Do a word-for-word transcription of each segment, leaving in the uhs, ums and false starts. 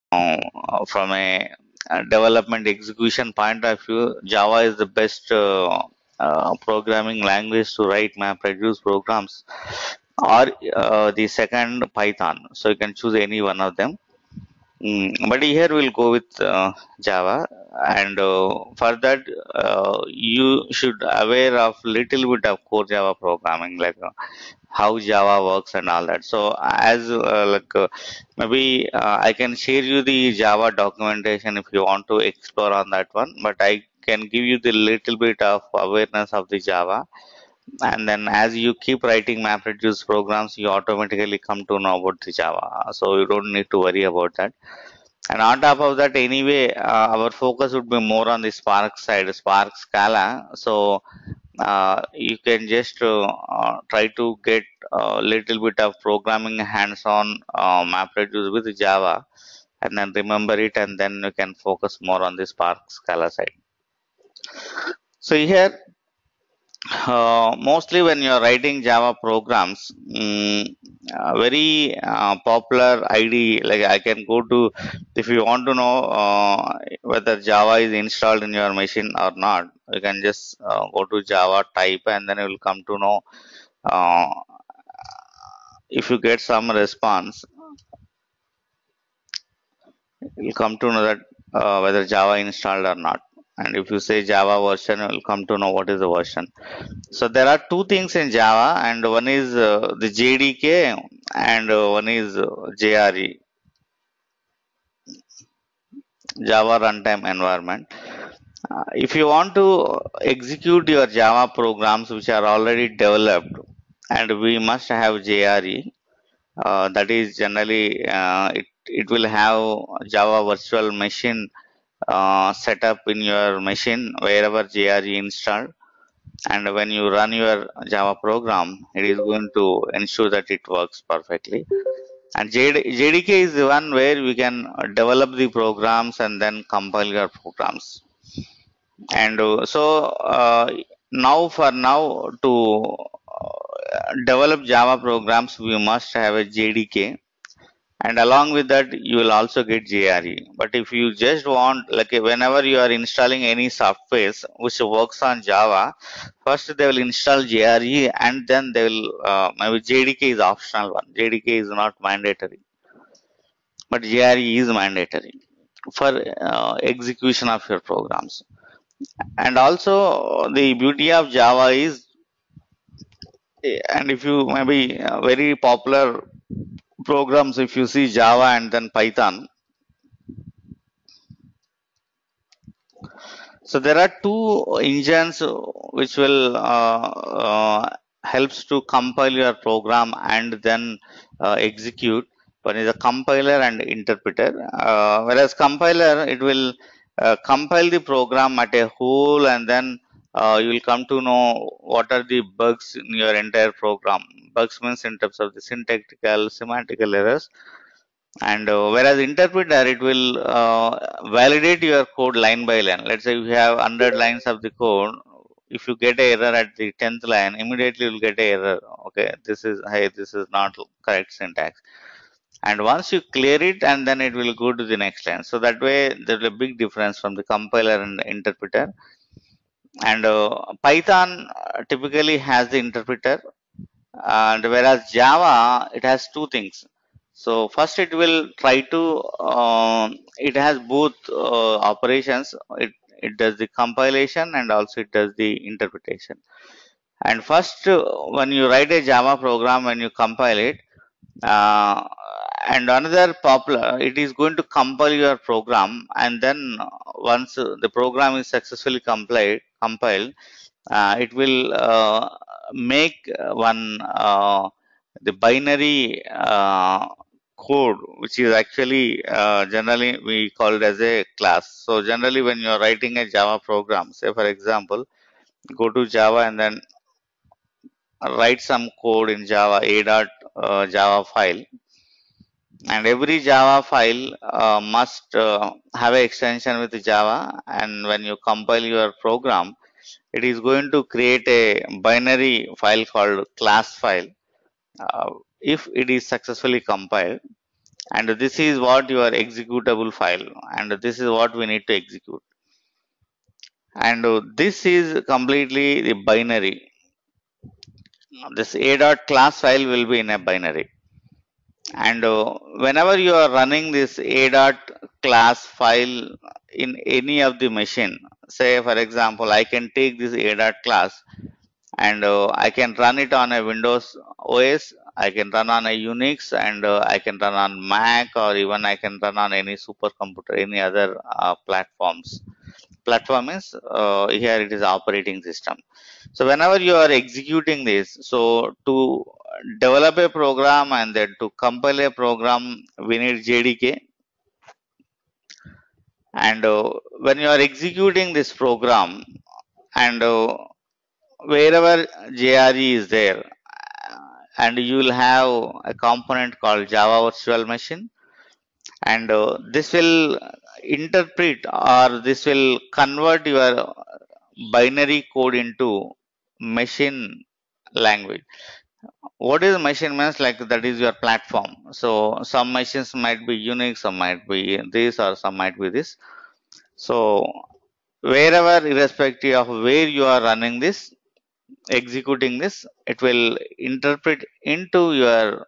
uh, from a uh, development execution point of view, Java is the best uh, uh, programming language to write MapReduce programs, or uh, the second Python. So you can choose any one of them. Mm, but here we'll go with uh, Java, and uh, for that uh, you should aware of little bit of core Java programming, like uh, how Java works and all that. So as uh, like uh, maybe uh, I can share you the Java documentation if you want to explore on that one, but I can give you the little bit of awareness of the Java, and then as you keep writing MapReduce programs, you automatically come to know about the Java. So you don't need to worry about that. And on top of that, anyway, uh, our focus would be more on the Spark side, Spark Scala. So uh, you can just uh, uh, try to get a little bit of programming hands-on uh, MapReduce with Java, and then remember it, and then you can focus more on the Spark Scala side. So here, uh, mostly when you're writing Java programs, mm, uh, very uh, popular I D E, like I can go to, if you want to know uh, whether Java is installed in your machine or not, you can just uh, go to Java, type, and then you will come to know uh, if you get some response, you'll come to know that uh, whether Java installed or not. And if you say Java version, you'll come to know what is the version. So there are two things in Java, and one is uh, the J D K, and uh, one is uh, J R E, Java Runtime Environment. Uh, if you want to execute your Java programs which are already developed, and we must have J R E, uh, that is generally uh, it, it will have Java virtual machine uh, set up in your machine wherever J R E installed, and when you run your Java program, it is going to ensure that it works perfectly. And J D K is the one where we can develop the programs and then compile your programs. And uh, so uh, now for now to uh, develop Java programs, we must have a J D K, and along with that you will also get J R E. But if you just want, like whenever you are installing any software which works on Java, first they will install J R E, and then they will uh, maybe J D K is optional one. J D K is not mandatory, but J R E is mandatory for uh, execution of your programs. And also the beauty of Java is, and if you maybe uh, very popular programs, if you see Java and then Python. So there are two engines which will uh, uh, helps to compile your program and then uh, execute. One is a compiler and interpreter. Uh, whereas compiler, it will uh, compile the program at a whole, and then uh, you will come to know what are the bugs in your entire program. Bugs means in terms of the syntactical, semantical errors, and uh, whereas interpreter, it will uh, validate your code line by line. Let's say you have one hundred lines of the code. If you get a error at the tenth line, immediately you'll get a error. Okay, this is, hey, this is not correct syntax. And once you clear it, and then it will go to the next line. So that way there's a big difference from the compiler and the interpreter. And uh, Python uh, typically has the interpreter, and whereas Java, it has two things. So first it will try to um, it has both uh, operations. It, it does the compilation and also it does the interpretation. And first uh, when you write a Java program, when you compile it, uh, and another popular, it is going to compile your program, and then once uh, the program is successfully compiled compiled uh, it will uh, make uh, one uh, the binary uh, code, which is actually uh, generally we call it as a class. So generally when you are writing a Java program, say for example, go to Java and then write some code in Java, a dot uh, Java file, and every Java file uh, must uh, have an extension with Java, and when you compile your program, it is going to create a binary file called class file. Uh, if it is successfully compiled, and this is what your executable file, and this is what we need to execute. And uh, this is completely the binary. This a dot class file will be in a binary, and uh, whenever you are running this a dot class file in any of the machine, say for example I can take this a dot class and uh, I can run it on a Windows O S, I can run on a Unix, and uh, I can run on Mac, or even I can run on any supercomputer, any other uh, platforms. Platform is uh, here it is operating system. So whenever you are executing this, so to develop a program and then to compile a program, we need J D K. And uh, when you are executing this program, and uh, wherever J R E is there, uh, and you will have a component called Java Virtual Machine, and uh, this will interpret, or this will convert your binary code into machine language. What is machine means, like that is your platform. So some machines might be Unix, some might be this, or some might be this. So wherever, irrespective of where you are running this, executing this, it will interpret into your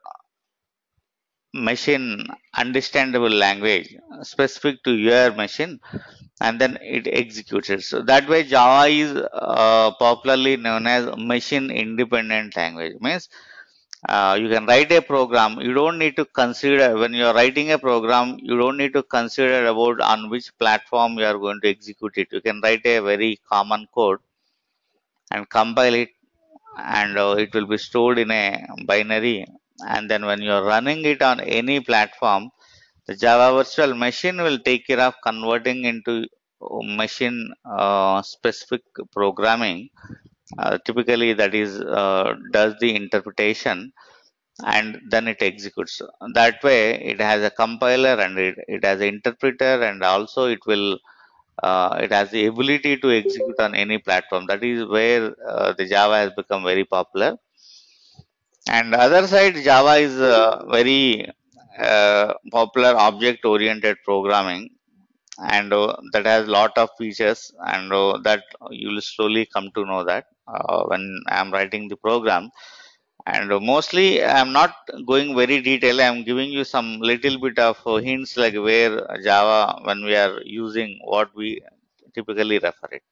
machine understandable language specific to your machine, and then it executes it. So that way Java is uh, popularly known as machine independent language. Means uh, you can write a program, you don't need to consider, when you are writing a program, you don't need to consider about on which platform you are going to execute it. You can write a very common code and compile it, and uh, it will be stored in a binary, and then when you are running it on any platform, the Java virtual machine will take care of converting into uh, machine uh, specific programming. Uh, typically that is uh, does the interpretation, and then it executes. That way it has a compiler, and it, it has an interpreter, and also it will uh, it has the ability to execute on any platform. That is where uh, the Java has become very popular. And other side, Java is uh, very uh, popular object oriented programming, and uh, that has lot of features, and uh, that you will slowly come to know that uh, when I am writing the program. And uh, mostly I am not going very detail, I am giving you some little bit of uh, hints, like where Java, when we are using, what we typically refer it.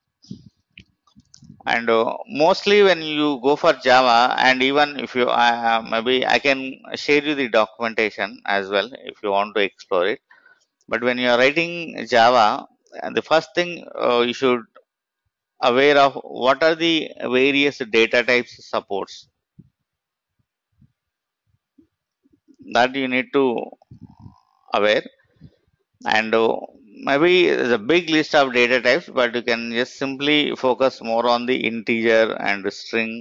And uh, mostly when you go for Java, and even if you uh, maybe I can share you the documentation as well if you want to explore it. But when you are writing Java, uh, the first thing uh, you should aware of what are the various data types supports, that you need to aware. And uh, maybe there's a big list of data types, but you can just simply focus more on the integer and string.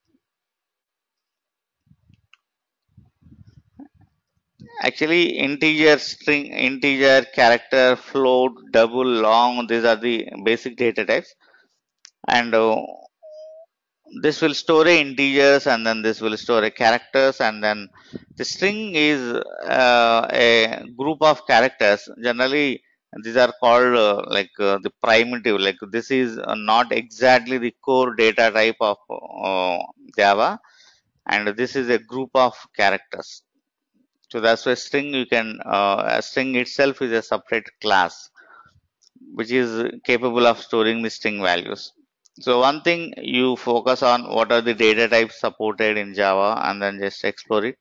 Actually, integer, string, integer, character, float, double, long, these are the basic data types. And uh, this will store a integers, and then this will store a characters, and then the string is uh, a group of characters. Generally these are called uh, like uh, the primitive, like this is uh, not exactly the core data type of uh, Java, and this is a group of characters. So that's why string, you can uh, a string itself is a separate class which is capable of storing the string values. So one thing, you focus on what are the data types supported in Java, and then just explore it.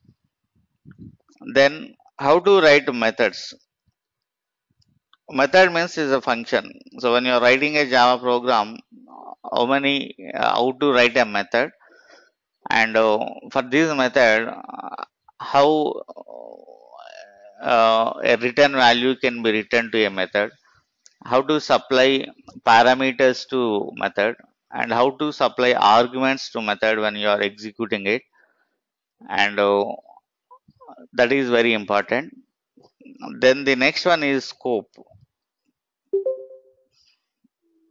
Then how to write methods. Method means is a function. So when you are writing a Java program, how many uh, how to write a method, and uh, for this method, uh, how uh, a return value can be returned to a method, how to supply parameters to method, and how to supply arguments to method when you are executing it. And uh, that is very important. Then the next one is scope.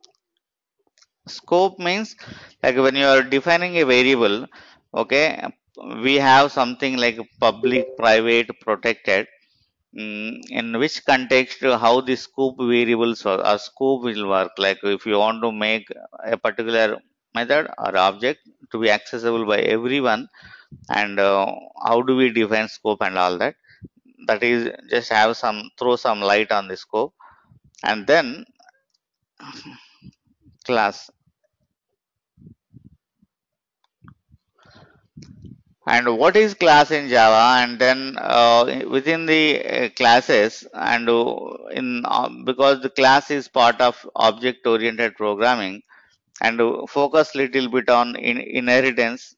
Scope means, like when you are defining a variable, okay, we have something like public, private, protected. Mm, in which context, uh, how the scope variables or, or scope will work. Like if you want to make a particular method or object to be accessible by everyone, and uh, how do we define scope and all that. That is just have some throw some light on the scope, and then class. And what is class in Java? And then uh, within the uh, classes, and uh, in uh, because the class is part of object-oriented programming, and uh, focus little bit on in inheritance.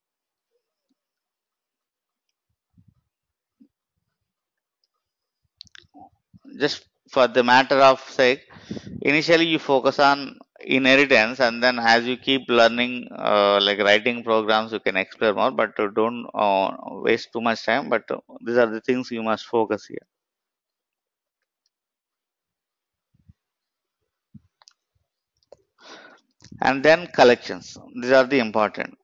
Just for the matter of sake, initially you focus on inheritance, and then as you keep learning, uh, like writing programs, you can explore more. But uh, don't uh, waste too much time. But uh, these are the things you must focus here. And then collections. These are the important.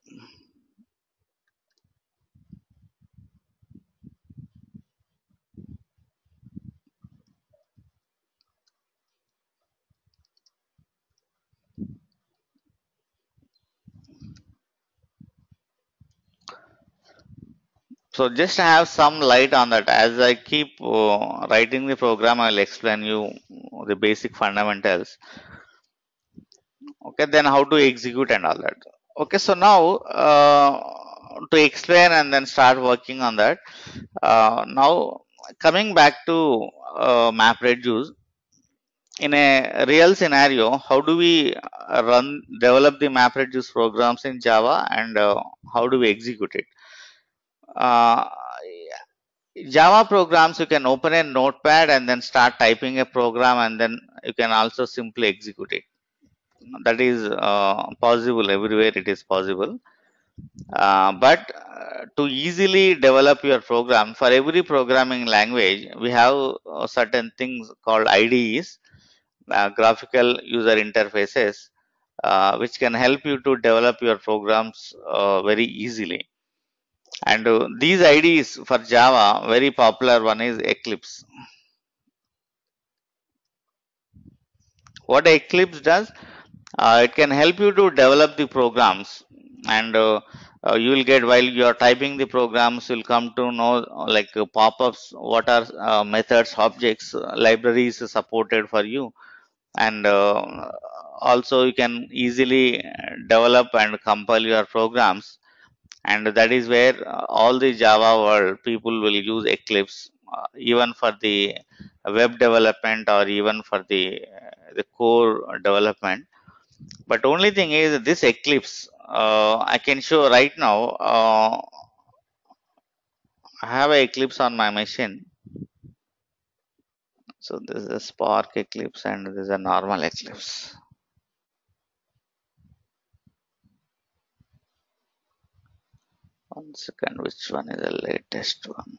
So just have some light on that. As I keep uh, writing the program, I'll explain you the basic fundamentals. Okay, then how to execute and all that. Okay, so now uh, to explain and then start working on that. Uh, now coming back to uh, MapReduce, in a real scenario, how do we uh, run develop the MapReduce programs in Java, and uh, how do we execute it? Uh, Java programs, you can open a notepad and then start typing a program, and then you can also simply execute it. That is uh, possible everywhere, it is possible. Uh, but uh, to easily develop your program, for every programming language, we have uh, certain things called I D Es, uh, graphical user interfaces, uh, which can help you to develop your programs uh, very easily. And uh, these I D Es for Java, very popular one is Eclipse. What Eclipse does, uh, it can help you to develop the programs, and uh, uh, you will get, while you are typing the programs, you'll come to know uh, like uh, pop-ups, what are uh, methods, objects, uh, libraries supported for you, and uh, also you can easily uh, develop and compile your programs. And that is where uh, all the Java world people will use Eclipse, uh, even for the web development, or even for the uh, the core development. But only thing is this Eclipse, uh, I can show right now. Uh, I have a Eclipse on my machine. So this is a Spark Eclipse, and this is a normal Eclipse. One second, which one is the latest one?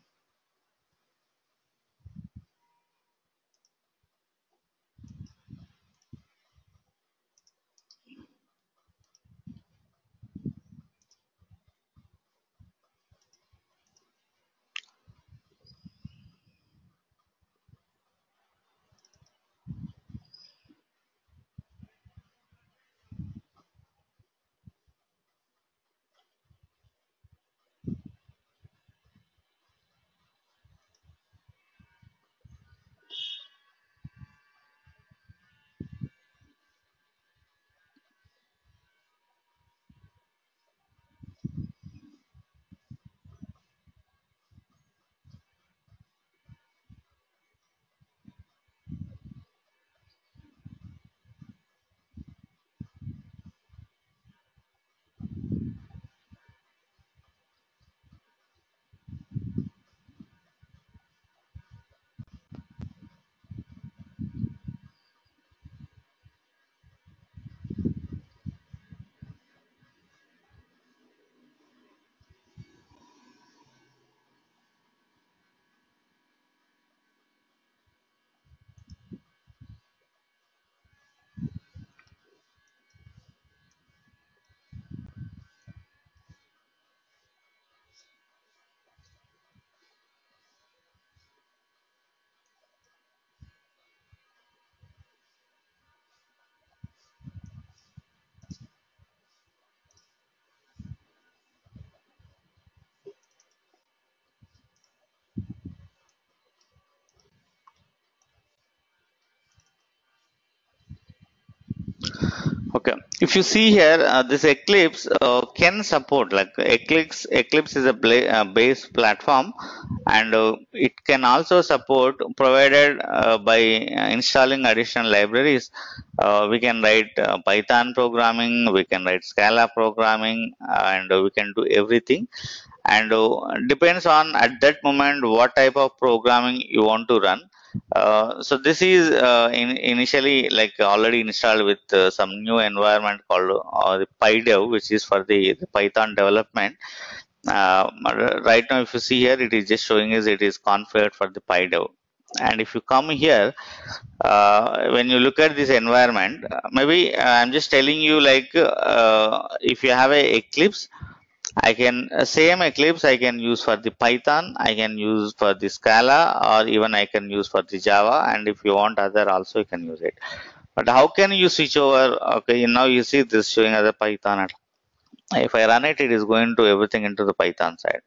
If you see here, uh, this Eclipse uh, can support, like Eclipse. Eclipse is a bla- uh, base platform, and uh, it can also support, provided uh, by uh, installing additional libraries. Uh, we can write uh, Python programming, we can write Scala programming, and uh, we can do everything. And uh, depends on at that moment what type of programming you want to run. Uh, so this is uh, in, initially like already installed with uh, some new environment called uh, the PyDev, which is for the, the Python development. Uh, right now, if you see here, it is just showing us it is configured for the PyDev. And if you come here, uh, when you look at this environment, uh, maybe uh, I'm just telling you, like uh, if you have a Eclipse, I can uh, same Eclipse I can use for the Python, I can use for the Scala, or even I can use for the Java. And if you want other also, you can use it. But how can you switch over? Okay, now you see this showing as a Python. If I run it, it is going to everything into the Python side.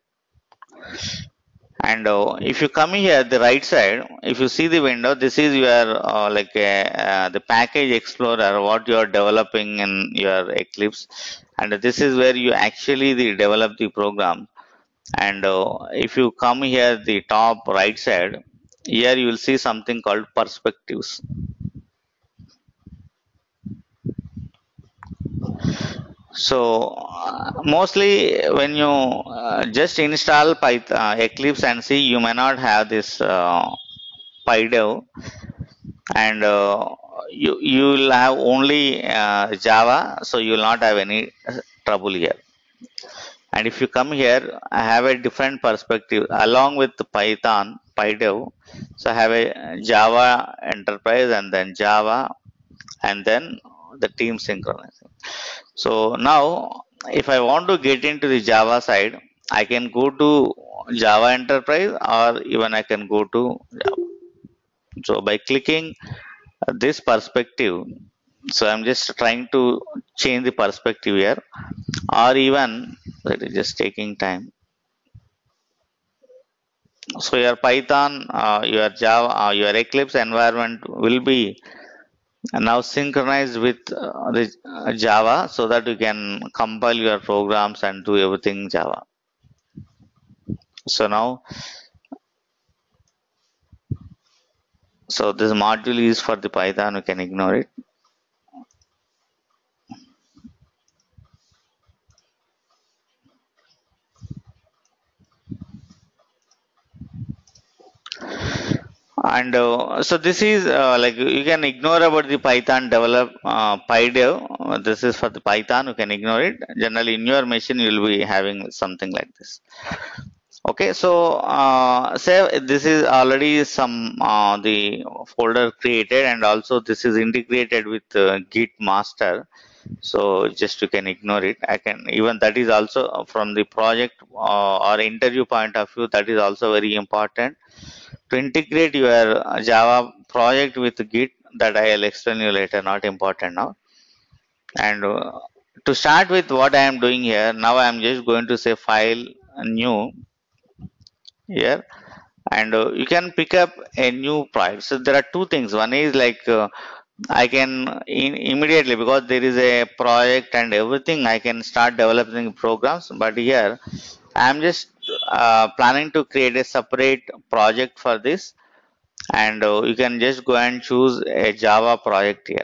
And uh, if you come here the right side, if you see the window, this is your uh, like a, uh, the package explorer, what you are developing in your Eclipse. And this is where you actually the develop the program. And uh, if you come here the top right side, here you will see something called perspectives. So uh, mostly when you uh, just install Python uh, Eclipse and see, you may not have this uh, PyDev, and uh, you you will have only uh, Java, so you will not have any uh, trouble here. And if you come here, I have a different perspective along with the Python PyDev. So I have a Java enterprise, and then Java, and then the team synchronizing. So now if I want to get into the Java side, I can go to Java enterprise, or even I can go to Java. So by clicking this perspective, so I'm just trying to change the perspective here, or even it is just taking time. So your Python, uh, your Java, uh, your Eclipse environment will be now synchronized with uh, the uh, Java, so that you can compile your programs and do everything Java. So now, so this module is for the Python, you can ignore it. And uh, so this is uh, like you can ignore about the Python develop uh, PyDev. Uh, this is for the Python, you can ignore it. Generally in your machine you will be having something like this. Okay, so uh, say this is already some uh, the folder created, and also this is integrated with uh, Git master. So just you can ignore it. I can even that is also from the project uh, or interview point of view, that is also very important to integrate your uh, Java project with Git. That I will explain you later, not important now. And uh, to start with what I am doing here, now I am just going to say file new here, and uh, you can pick up a new project. So there are two things. One is like uh, I can in, immediately, because there is a project and everything, I can start developing programs. But here I am just uh, planning to create a separate project for this, and uh, you can just go and choose a Java project here.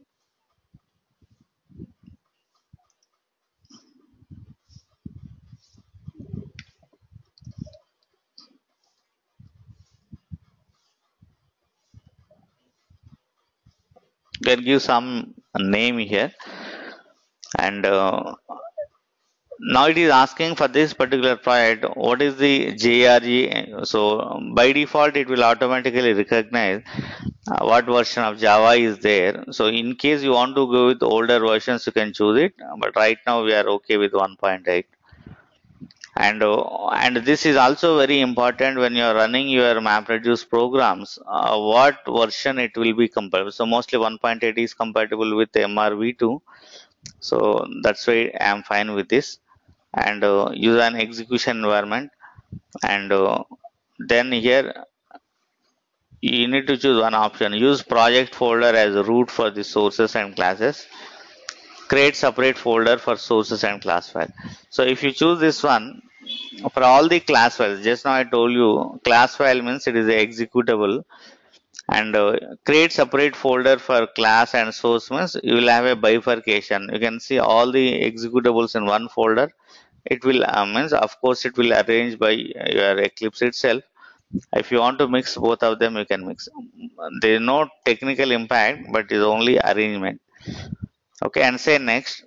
You can give some name here, and uh, now it is asking for this particular project what is the J R G. So by default it will automatically recognize uh, what version of Java is there. So in case you want to go with older versions, you can choose it, but right now we are okay with one point eight. And uh, and this is also very important when you are running your MapReduce programs, uh, what version it will be compatible. So mostly one point eight is compatible with M R V two, so that's why I am fine with this. And uh, use an execution environment, and uh, then here you need to choose one option, use project folder as root for the sources and classes. create separate folder for sources and class file. So if you choose this one, for all the class files, just now I told you class file means it is a executable, and uh, create separate folder for class and source means you will have a bifurcation. You can see all the executables in one folder. It will uh, means of course it will arrange by your Eclipse itself. If you want to mix both of them, you can mix. There is no technical impact, but it is only arrangement. Okay, and say next,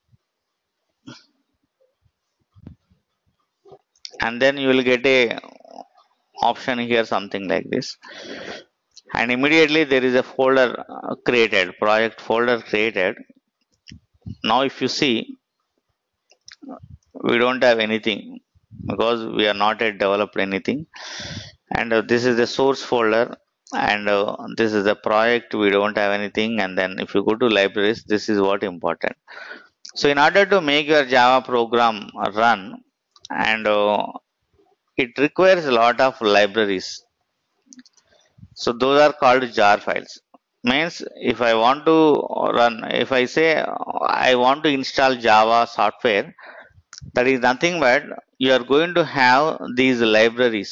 and then you will get a option here something like this, and immediately there is a folder uh, created, project folder created. Now if you see, we don't have anything because we are not yet developed anything, and uh, this is the source folder, and uh, this is the project, we don't have anything. And then if you go to libraries, this is what important. So in order to make your Java program run, and uh, it requires a lot of libraries. So those are called jar files. Means if I want to run, if I say I want to install Java software, that is nothing but you are going to have these libraries.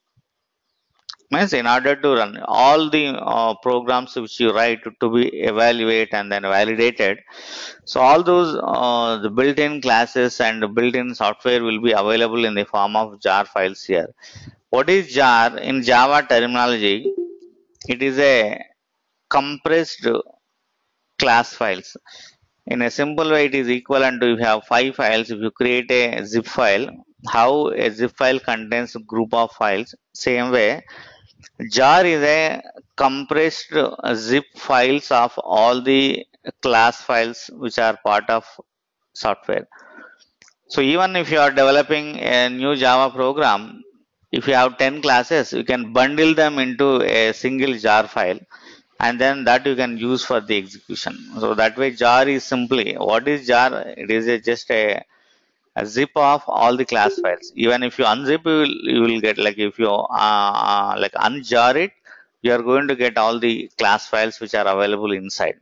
Means in order to run all the uh, programs which you write to be evaluated and then validated, so all those uh, the built-in classes and built-in software will be available in the form of jar files here. What is jar in Java terminology? It is a compressed class files. In a simple way, it is equivalent to, you have five files. If you create a zip file, how a zip file contains a group of files, same way jar is a compressed uh, zip files of all the class files which are part of software. So even if you are developing a new Java program, if you have ten classes, you can bundle them into a single jar file, and then that you can use for the execution. So that way jar is simply, what is jar? It is a, just a, a zip of all the class files. Even if you unzip, you will, you will get, like if you uh, uh, like unjar it, you are going to get all the class files which are available inside.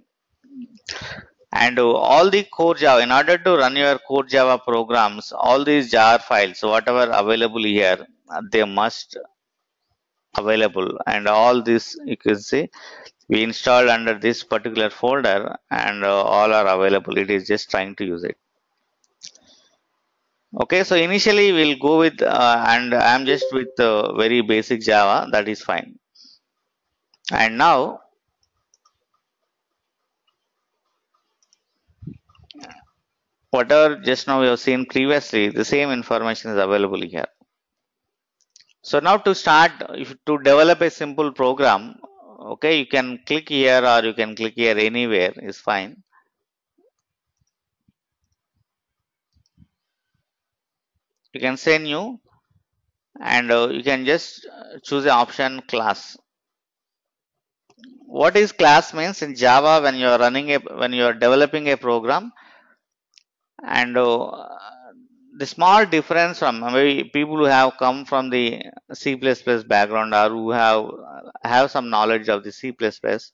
And uh, all the core Java, in order to run your core Java programs, all these jar files whatever available here, uh, they must available. And all this you can see we installed under this particular folder, and uh, all are available. It is just trying to use it. Okay, so initially we'll go with uh, and I'm just with uh, very basic Java, that is fine. And now whatever just now we have seen previously, the same information is available here. So now to start, if to develop a simple program, okay, you can click here or you can click here, anywhere is fine. You can say new, and uh, you can just uh, choose the option class. What is class means in Java? When you are running a, when you are developing a program, and uh, the small difference from maybe people who have come from the C plus plus background, or who have have some knowledge of the C plus plus,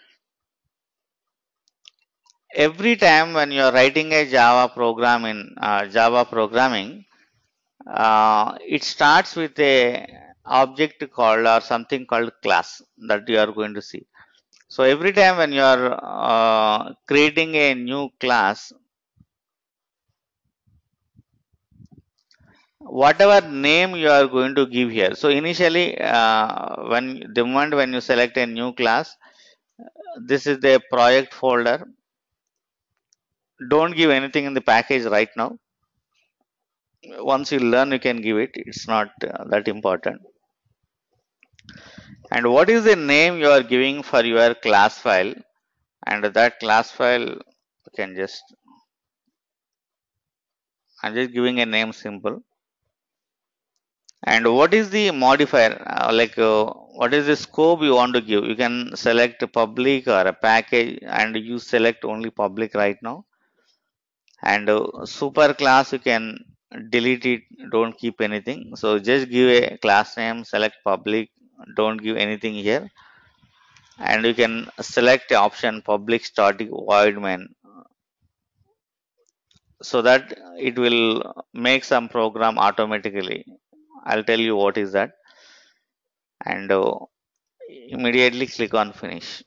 every time when you are writing a Java program in uh, Java programming, uh, it starts with a object called or something called class that you are going to see. So every time when you are uh, creating a new class, whatever name you are going to give here. So initially, uh, when the moment when you select a new class, this is the project folder. Don't give anything in the package right now. Once you learn, you can give it. It's not uh, that important. And what is the name you are giving for your class file? And that class file, you can just, I'm just giving a name simple. And what is the modifier? Uh, like uh, what is the scope you want to give? You can select public or a package, and you select only public right now. And uh, super class, you can delete it, don't keep anything. So just give a class name, select public, don't give anything here. And you can select the option public static void main. so that it will make some program automatically. I'll tell you what is that, and uh, immediately click on finish.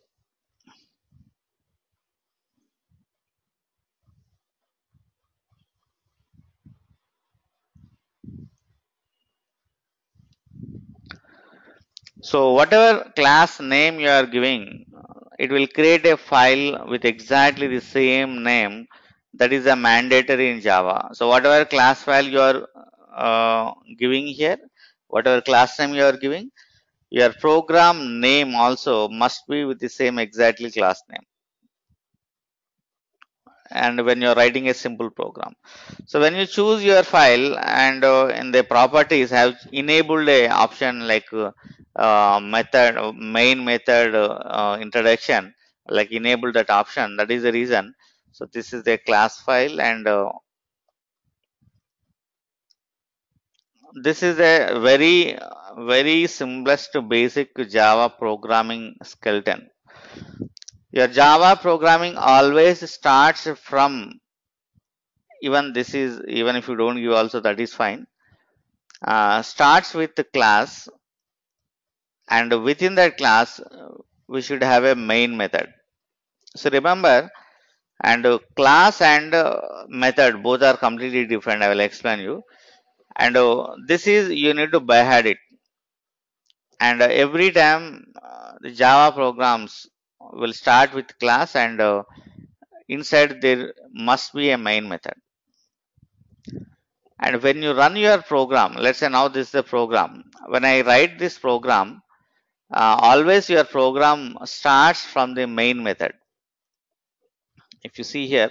So whatever class name you are giving, it will create a file with exactly the same name. That is a mandatory in Java. So whatever class file you are uh, giving here, whatever class name you are giving, your program name also must be with the same exactly class name. And when you're writing a simple program, so when you choose your file, and uh, in the properties have enabled a option like uh, uh, method uh, main method uh, uh, introduction, like enable that option. That is the reason. So this is the class file, and uh, this is a very very simplest basic Java programming skeleton. Your Java programming always starts from, even this is, even if you don't give also, that is fine. Uh, starts with the class, and within that class uh, we should have a main method. So remember, and uh, class and uh, method both are completely different. I will explain you. And uh, this is, you need to byhead it. And uh, every time uh, the Java programs will start with class, and uh, inside there must be a main method. And when you run your program, let's say now this is the program. When I write this program, uh, always your program starts from the main method. If you see here,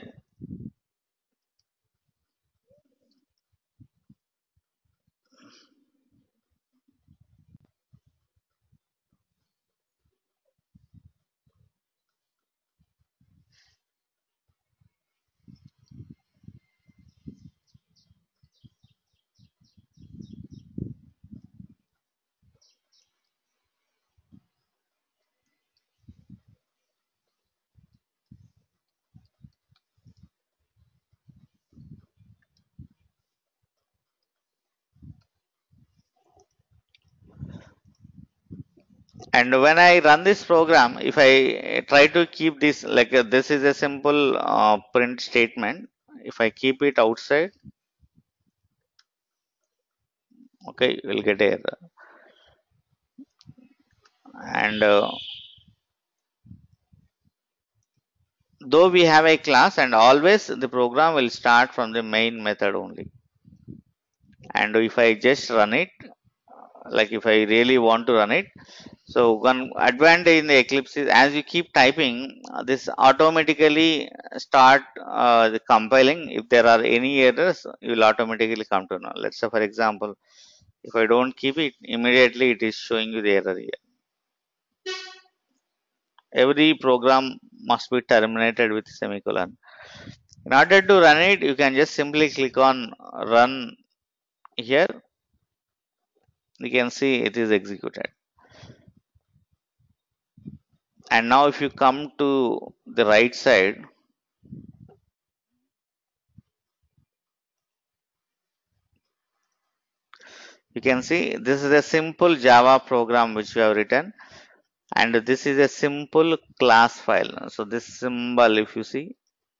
and when I run this program, if I try to keep this like uh, this is a simple uh, print statement. If I keep it outside, okay, we'll get error. And uh, though we have a class, and always the program will start from the main method only. And if I just run it, like if I really want to run it, so one advantage in the Eclipse is, as you keep typing, uh, this automatically start uh, the compiling. If there are any errors, you will automatically come to know. Let's say for example, if I don't keep it, immediately it is showing you the error here. Every program must be terminated with semicolon. In order to run it, you can just simply click on run here. You can see it is executed. And now if you come to the right side, you can see this is a simple Java program which we have written, and this is a simple class file. So this symbol, if you see,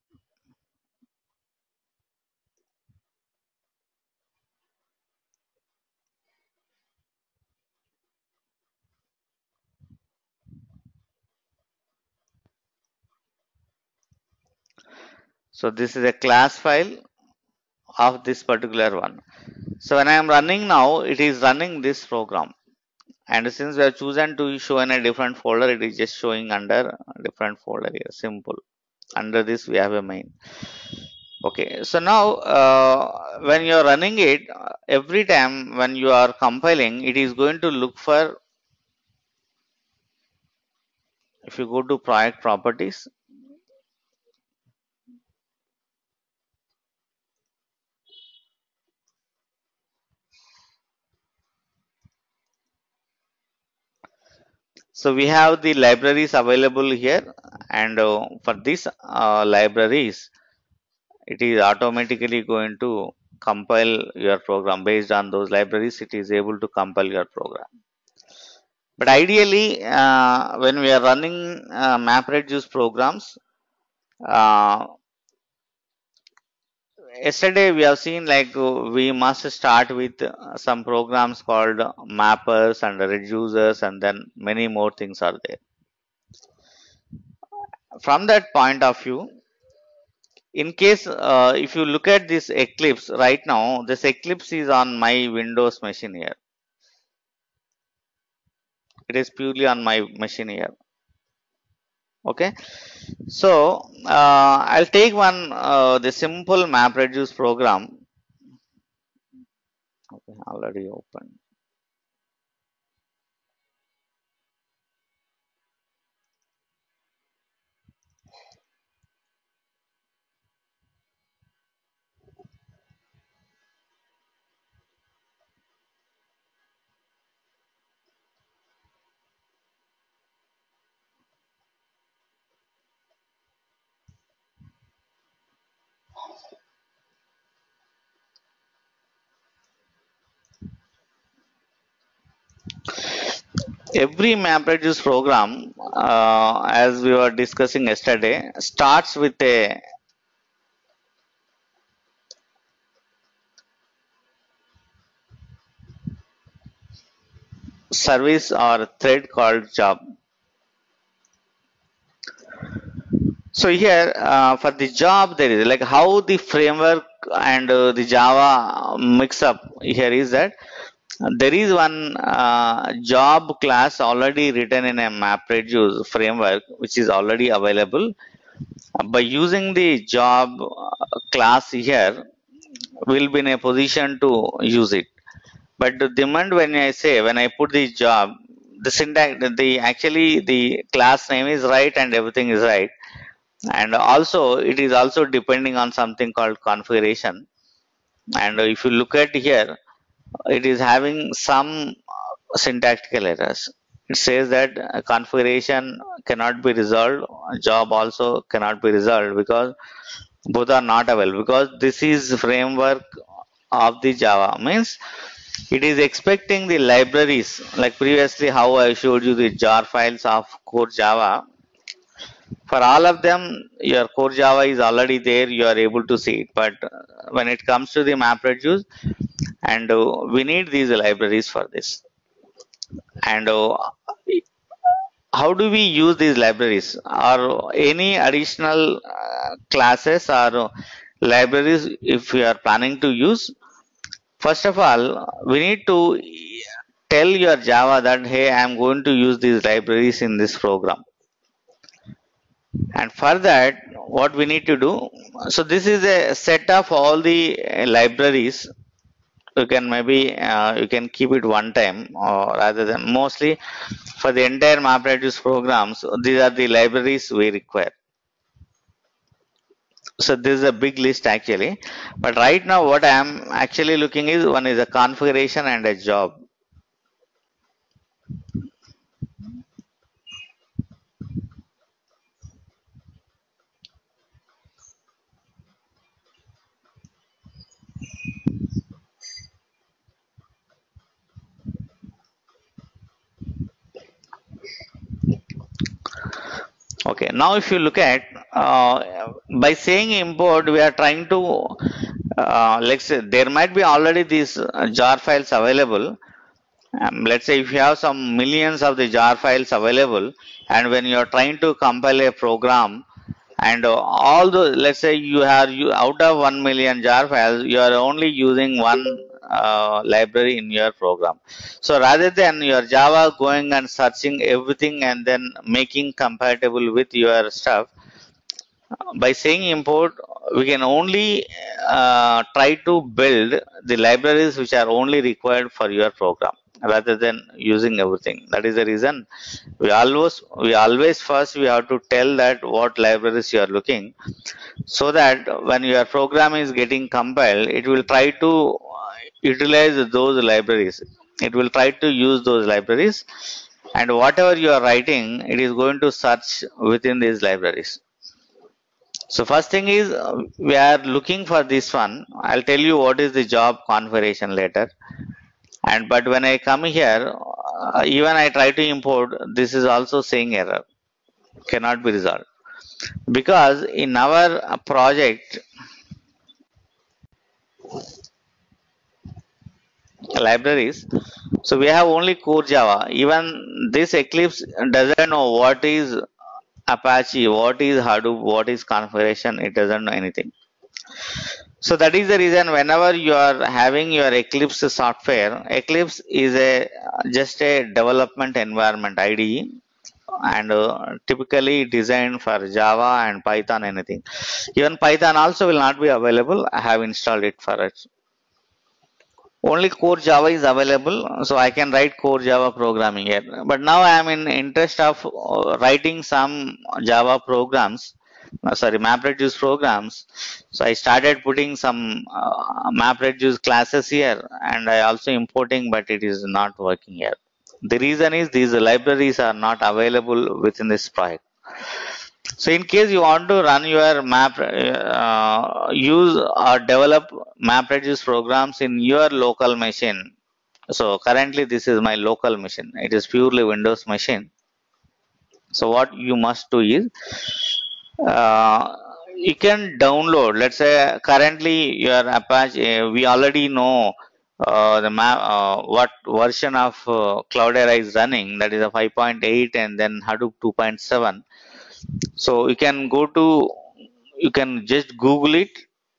so this is a class file of this particular one. So when I am running now, it is running this program. And since we have chosen to show in a different folder, it is just showing under a different folder here, simple. Under this, we have a main. Okay, so now uh, when you are running it, uh, every time when you are compiling, it is going to look for, if you go to project properties, so we have the libraries available here, and uh, for these uh, libraries, it is automatically going to compile your program based on those libraries. It is able to compile your program. But ideally, uh, when we are running uh, MapReduce programs, uh, yesterday we have seen like uh, we must start with uh, some programs called mappers and reducers, and then many more things are there. From that point of view, in case uh, if you look at this Eclipse right now, this Eclipse is on my Windows machine here. It is purely on my machine here. Okay, so uh, I'll take one uh, the simple MapReduce program. Okay, already open. Every MapReduce program, uh, as we were discussing yesterday, starts with a service or thread called job. So here uh, for the job there is like how the framework and uh, the Java mix up here is that there is one uh, job class already written in a MapReduce framework which is already available. By using the job uh, class here, we'll be in a position to use it. But the demand when I say when I put the job, the syntax, the actually the class name is right and everything is right, and also it is also depending on something called configuration. And if you look at here, it is having some syntactical errors. It says that uh, configuration cannot be resolved, job also cannot be resolved because both are not available, because this is framework of the Java, means it is expecting the libraries like previously how I showed you the jar files of core Java. For all of them, your core Java is already there, you are able to see it. But uh, when it comes to the MapReduce, and uh, we need these libraries for this. And uh, how do we use these libraries? Or any additional uh, classes or libraries if we are planning to use? First of all, we need to tell your Java that hey, I am going to use these libraries in this program. And for that, what we need to do, so this is a set of all the uh, libraries. You can maybe uh, you can keep it one time, or rather than mostly for the entire MapReduce programs, these are the libraries we require. So this is a big list actually, but right now what I am actually looking is one is a configuration and a job. Okay, now if you look at uh, by saying import, we are trying to uh, let's say there might be already these uh, jar files available. Um, let's say if you have some millions of the jar files available, and when you are trying to compile a program, and uh, all the, let's say you have you out of one million jar files, you are only using one uh, library in your program. So rather than your Java going and searching everything and then making compatible with your stuff, by saying import, we can only uh, try to build the libraries which are only required for your program rather than using everything. That is the reason we always we always first we have to tell that what libraries you are looking, so that when your program is getting compiled, it will try to utilize those libraries. It will try to use those libraries, and whatever you are writing, it is going to search within these libraries. So first thing is uh, we are looking for this one. I'll tell you what is the job configuration later. And but when I come here, uh, even I try to import, this is also saying error, cannot be resolved. Because in our uh, project libraries, so we have only core Java. Even this Eclipse doesn't know what is Apache, what is Hadoop, what is configuration, it doesn't know anything. So that is the reason whenever you are having your Eclipse software, Eclipse is a just a development environment I D E and uh, typically designed for Java and Python anything. Even Python also will not be available. I have installed it for it. Only core Java is available, so I can write core Java programming here. But now I am in interest of uh, writing some Java programs, uh, sorry, MapReduce programs. So I started putting some uh, MapReduce classes here, and I also importing, but it is not working here. The reason is these libraries are not available within this project. So in case you want to run your map, uh, use or develop MapReduce programs in your local machine. So currently this is my local machine. It is purely Windows machine. So what you must do is, uh, you can download. Let's say currently your Apache, uh, we already know uh, the map, uh, what version of uh, Cloudera is running. That is a five point eight and then Hadoop two point seven. So you can go to, you can just Google it.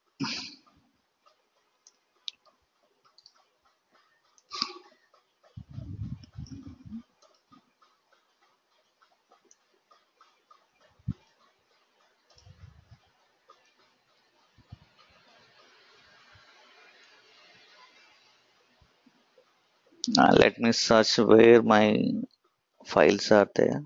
Uh, let me search where my files are there.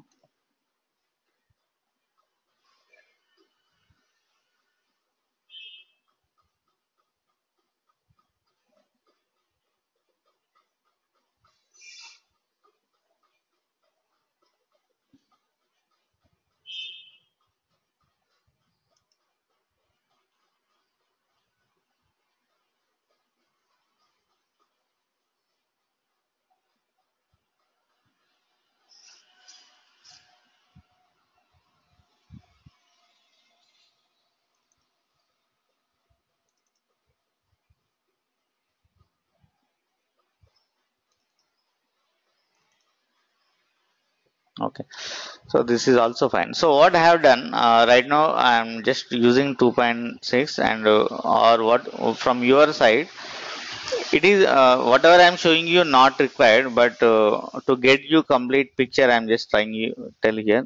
Okay, so this is also fine. So what I have done uh, right now, I am just using two point six and uh, or what from your side, it is uh, whatever I am showing you not required, but uh, to get you complete picture, I am just trying you tell here.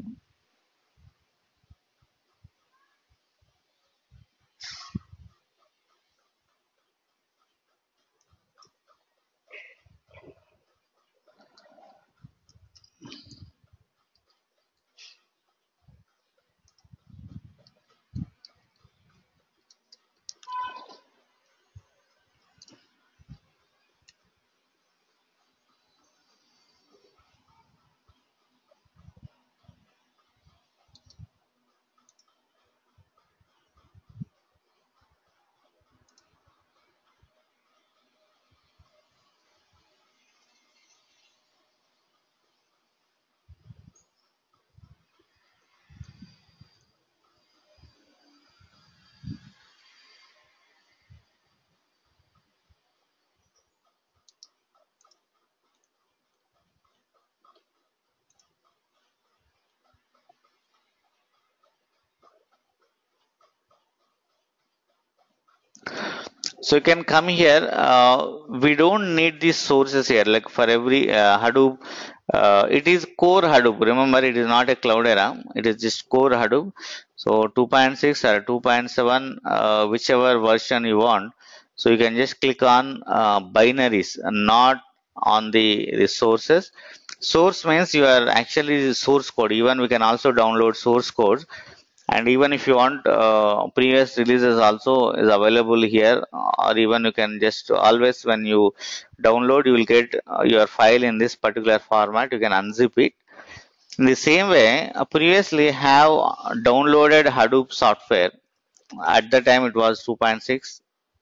So you can come here. Uh, we don't need these sources here. Like for every uh, Hadoop, uh, it is core Hadoop. Remember, it is not a Cloudera. It is just core Hadoop. So two point six or two point seven, uh, whichever version you want. So you can just click on uh, binaries, not on the, the sources. Source means you are actually source code. Even we can also download source code, and even if you want uh, previous releases also is available here, or even you can just always when you download you will get uh, your file in this particular format. You can unzip it in the same way. Uh, previously have downloaded Hadoop software, At the time it was two point six.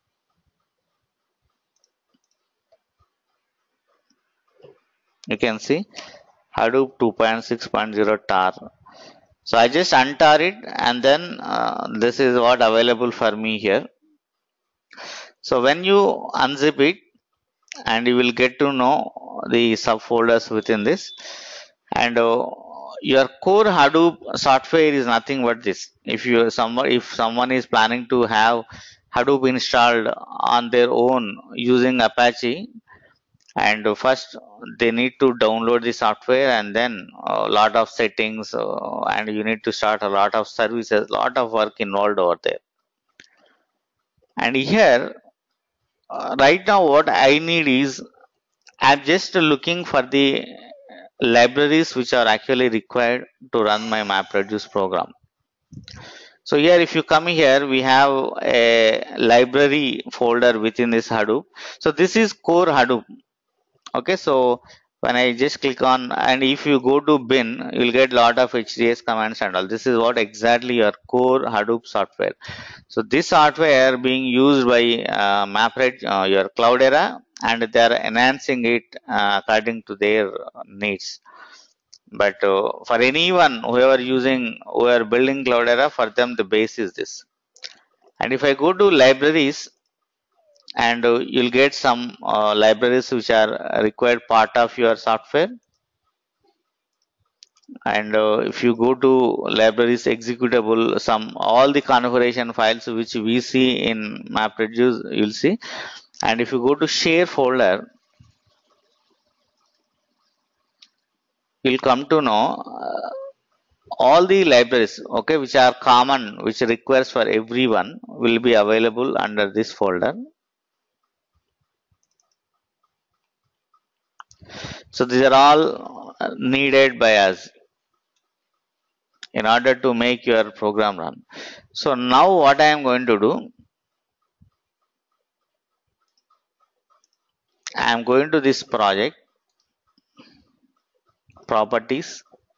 You can see Hadoop two point six point zero tar. So I just untar it, and then uh, this is what available for me here. So when you unzip it, and you will get to know the subfolders within this, and uh, your core Hadoop software is nothing but this. If you someone if someone is planning to have Hadoop installed on their own using Apache, and first they need to download the software, and then a lot of settings, uh, and you need to start a lot of services, lot of work involved over there. And here, uh, right now what I need is, I'm just looking for the libraries which are actually required to run my MapReduce program. So here, if you come here, we have a library folder within this Hadoop. So this is core Hadoop. Okay, so when I just click on, and if you go to bin, you'll get lot of H D S commands and all. This is what exactly your core Hadoop software. So this software being used by uh, MapRed, uh, your Cloudera, and they are enhancing it uh, according to their needs. But uh, for anyone who are using, who are building Cloudera, for them the base is this. And if I go to libraries, and uh, you'll get some uh, libraries which are required part of your software. And uh, if you go to libraries executable, some all the configuration files which we see in MapReduce, you'll see. And if you go to share folder, you'll come to know uh, all the libraries, okay, which are common, which requires for everyone, will be available under this folder. So these are all needed by us in order to make your program run. So now what I am going to do, I am going to this project, properties,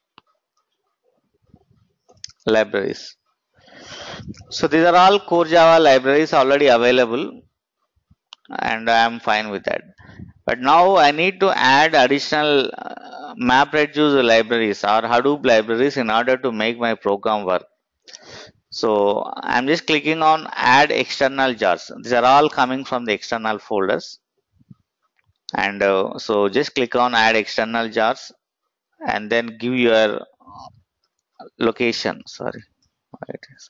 libraries. So these are all core Java libraries already available, and I am fine with that. But now I need to add additional uh, MapReduce libraries or Hadoop libraries in order to make my program work. So I'm just clicking on add external jars. These are all coming from the external folders. And uh, so just click on add external jars, and then give your location. Sorry, it is.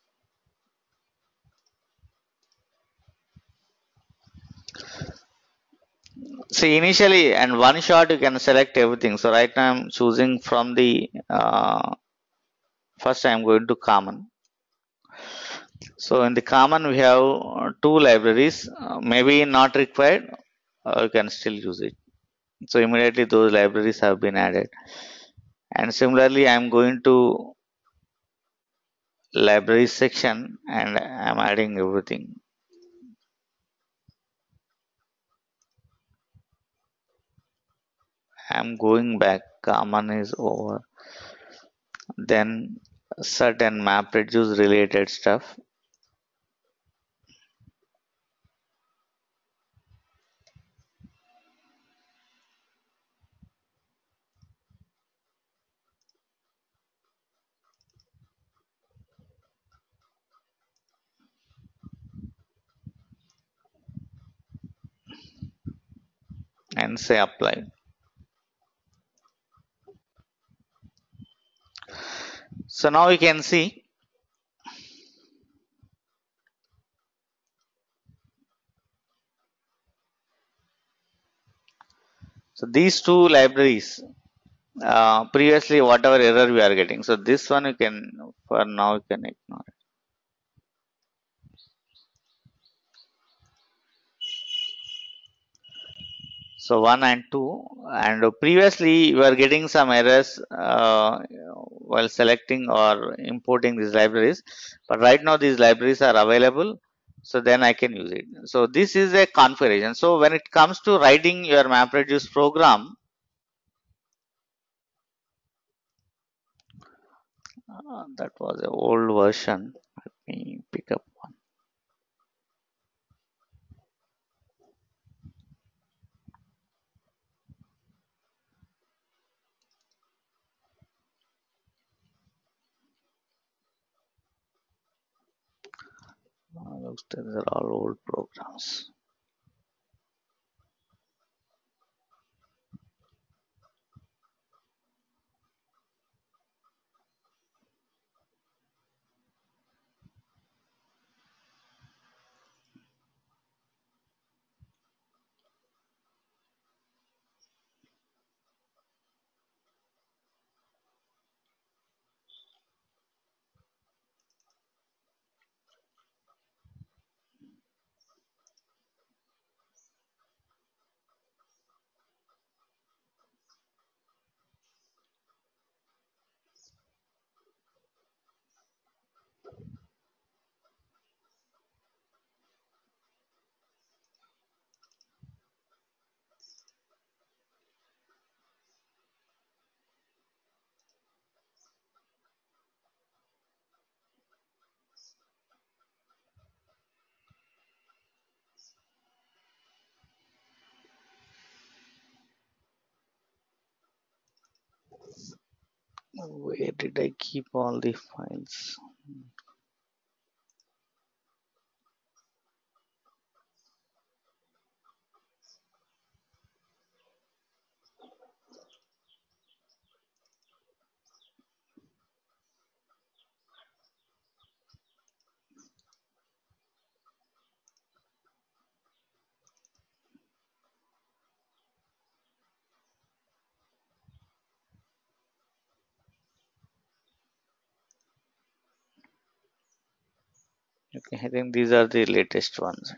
See, initially and one shot you can select everything. So right now I'm choosing from the uh, first I'm going to common. So in the common we have uh, two libraries, uh, maybe not required, uh, you can still use it. So immediately those libraries have been added. And similarly I'm going to library section, and I'm adding everything. I'm going back, common is over. Then certain MapReduce related stuff. And say apply. So now you can see so these two libraries, uh, previously whatever error we are getting, so this one you can, for now you can ignore it. So one and two, and previously you were getting some errors uh, while selecting or importing these libraries, but right now these libraries are available, so then I can use it. So this is a configuration. So when it comes to writing your MapReduce program, uh, that was an old version. Let me pick up one. Uh, looks like these are all old programs. Where did I keep all the files? Okay, I think these are the latest ones.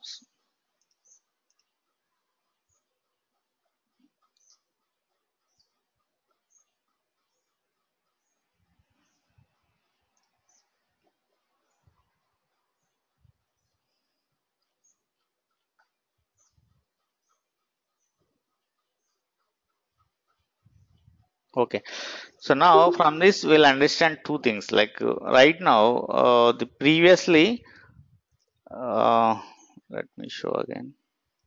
Okay, so now from this we'll understand two things. Like uh, right now, uh, the previously, uh, let me show again.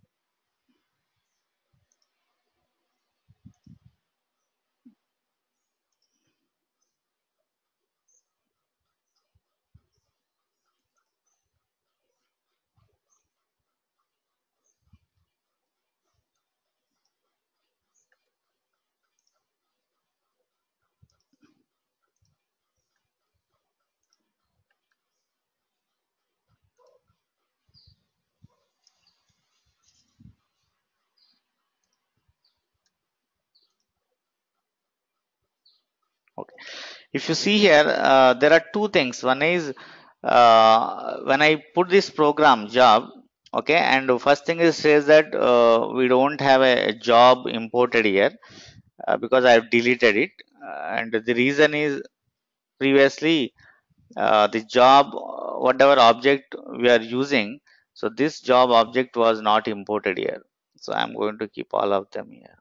Okay, if you see here, uh, there are two things. One is uh, when I put this program job, okay, and the first thing is says that uh, we don't have a job imported here uh, because I have deleted it, uh, and the reason is previously uh, the job uh, whatever object we are using, so this job object was not imported here, so I'm going to keep all of them here.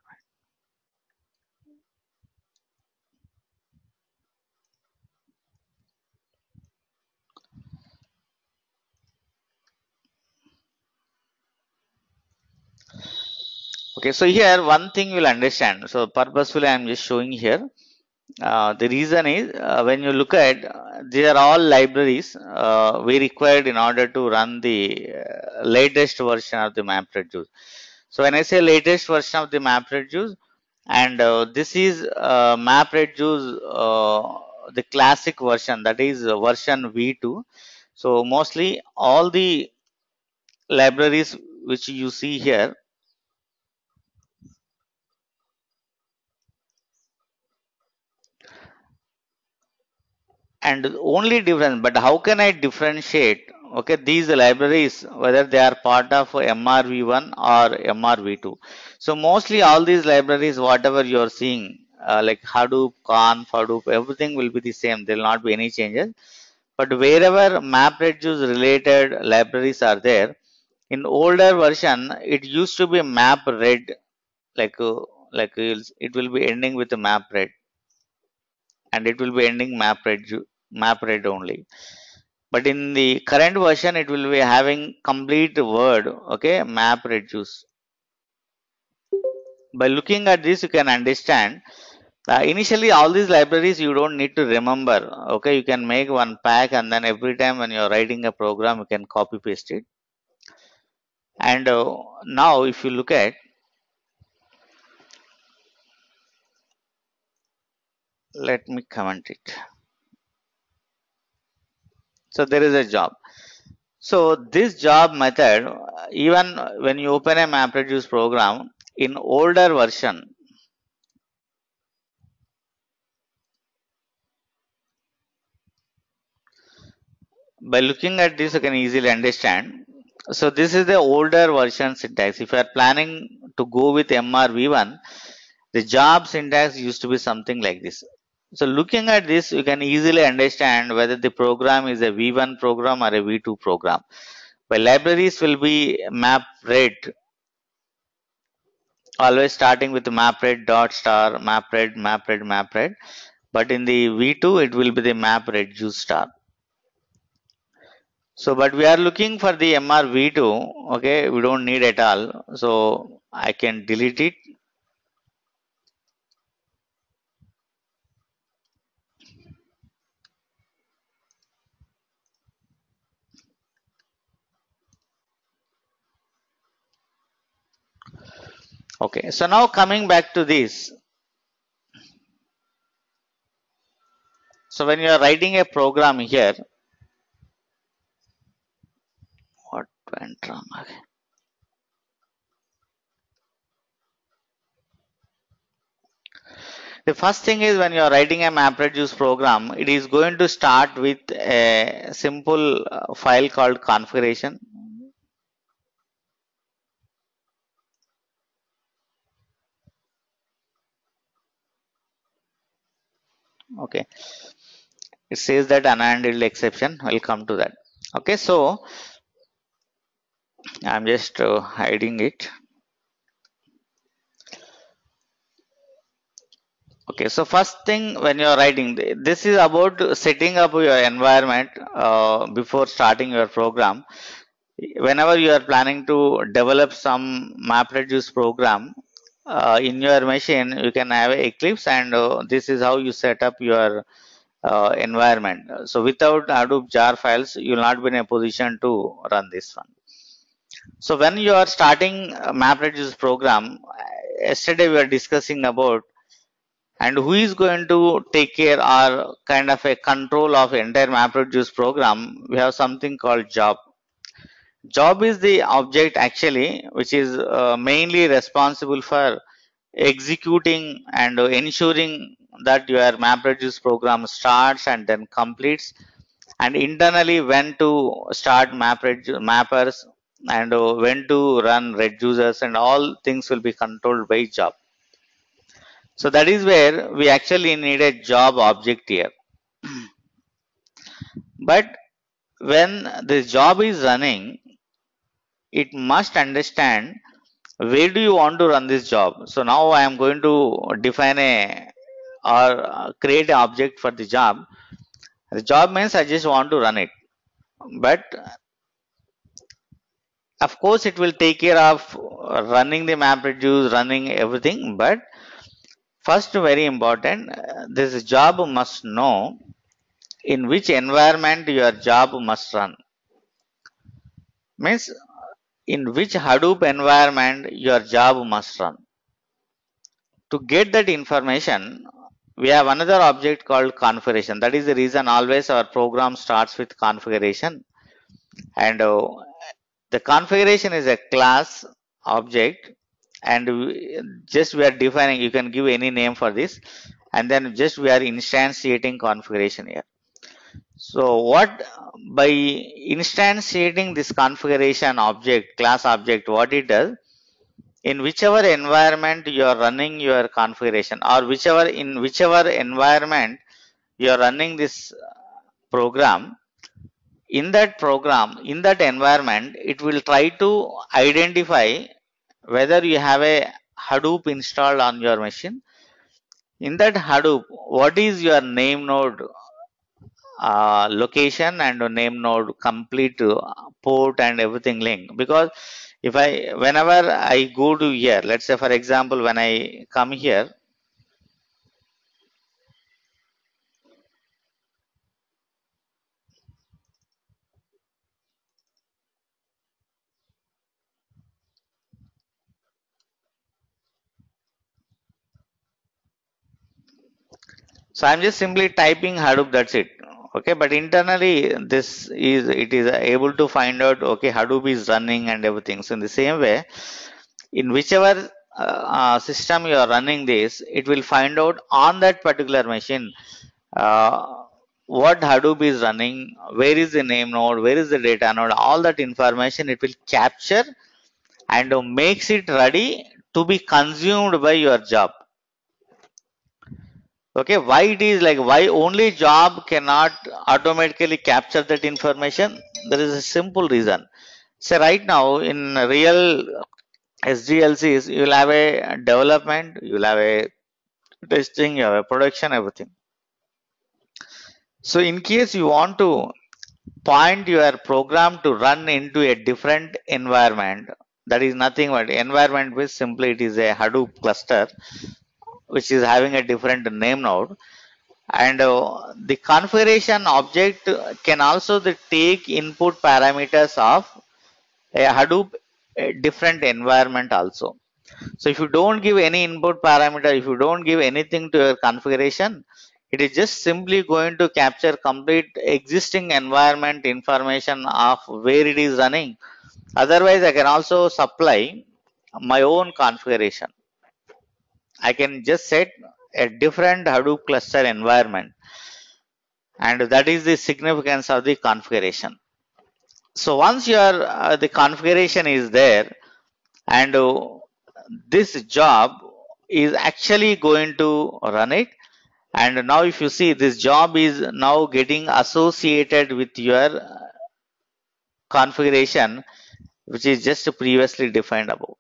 Okay, so here one thing you'll understand, so purposefully I'm just showing here. Uh, the reason is uh, when you look at uh, these are all libraries uh, we required in order to run the uh, latest version of the MapReduce. So when I say latest version of the MapReduce, and uh, this is uh, MapReduce uh, the classic version, that is uh, version V two. So mostly all the libraries which you see here, and only difference, but how can I differentiate okay these libraries whether they are part of M R V one or M R V two? So mostly all these libraries whatever you are seeing uh, like Hadoop, Conf, Hadoop, everything will be the same, there will not be any changes. But wherever MapReduce related libraries are there, in older version it used to be MapRed, like uh, like uh, it will be ending with the MapRed, and it will be ending MapRed MapRed only. But in the current version it will be having complete word, okay, MapReduce. By looking at this you can understand Uh, initially, all these libraries you don't need to remember. Okay, you can make one pack, and then every time when you're writing a program, you can copy paste it. And uh, now, if you look at, let me comment it. So there is a job. So this job method, even when you open a MapReduce program in older version, by looking at this, you can easily understand. So this is the older version syntax. If you are planning to go with M R V one, the job syntax used to be something like this. So looking at this, you can easily understand whether the program is a V one program or a V two program. By libraries will be MapRed, always starting with MapRed dot star, MapRed, MapRed, MapRed. But in the V two, it will be the MapReduce star. So, but we are looking for the M R V two, okay, we don't need at all. So, I can delete it. Okay, so now coming back to this. So, when you are writing a program here, what went wrong? Okay. The first thing is when you are writing a MapReduce program, it is going to start with a simple uh, file called configuration. Okay, it says that unhandled exception. We'll come to that. Okay, so I'm just uh, hiding it. Okay, so first thing when you're writing, this is about setting up your environment uh, before starting your program. Whenever you are planning to develop some MapReduce program uh, in your machine, you can have Eclipse, and uh, this is how you set up your uh, environment. So without Hadoop jar files, you will not be in a position to run this one. So when you are starting a MapReduce program, yesterday we were discussing about and who is going to take care or kind of a control of entire MapReduce program. We have something called job. Job is the object actually which is uh, mainly responsible for executing and ensuring that your MapReduce program starts and then completes, and internally when to start MapReduce mappers and uh, when to run reducers, and all things will be controlled by job. So that is where we actually need a job object here. But when the job is running, it must understand where do you want to run this job. So now I am going to define a or create an object for the job. The job means I just want to run it. But of course, it will take care of running the MapReduce, running everything. But first, very important, this job must know in which environment your job must run. Means in which Hadoop environment your job must run. To get that information, we have another object called configuration. That is the reason always our program starts with configuration. And uh, the configuration is a class object, and we, just we are defining, you can give any name for this, and then just we are instantiating configuration here. So what by instantiating this configuration object, class object, what it does, in whichever environment you are running your configuration, or whichever in whichever environment you are running this program, in that program, in that environment, it will try to identify whether you have a Hadoop installed on your machine. In that Hadoop, what is your name node uh, location and name node complete uh, port and everything link? Because if I whenever I go to here, let's say for example when I come here, So I'm just simply typing Hadoop, that's it. Okay, but internally this is it is able to find out, okay, Hadoop is running and everything. So in the same way, in whichever uh, uh, system you are running this, it will find out on that particular machine uh, what Hadoop is running, where is the name node, where is the data node, all that information it will capture and uh, makes it ready to be consumed by your job. Okay, why it is like, why only job cannot automatically capture that information? There is a simple reason. So right now in real S D L Cs, you will have a development, you will have a testing, you have a production, everything. So in case you want to point your program to run into a different environment, that is nothing but environment with simply it is a Hadoop cluster which is having a different name node. And uh, the configuration object can also the take input parameters of a Hadoop a different environment also. So if you don't give any input parameter, if you don't give anything to your configuration, it is just simply going to capture complete existing environment information of where it is running. Otherwise, I can also supply my own configuration. I can just set a different Hadoop cluster environment, and that is the significance of the configuration. So once your uh, the configuration is there, and uh, this job is actually going to run it, and now if you see, this job is now getting associated with your configuration which is just previously defined above.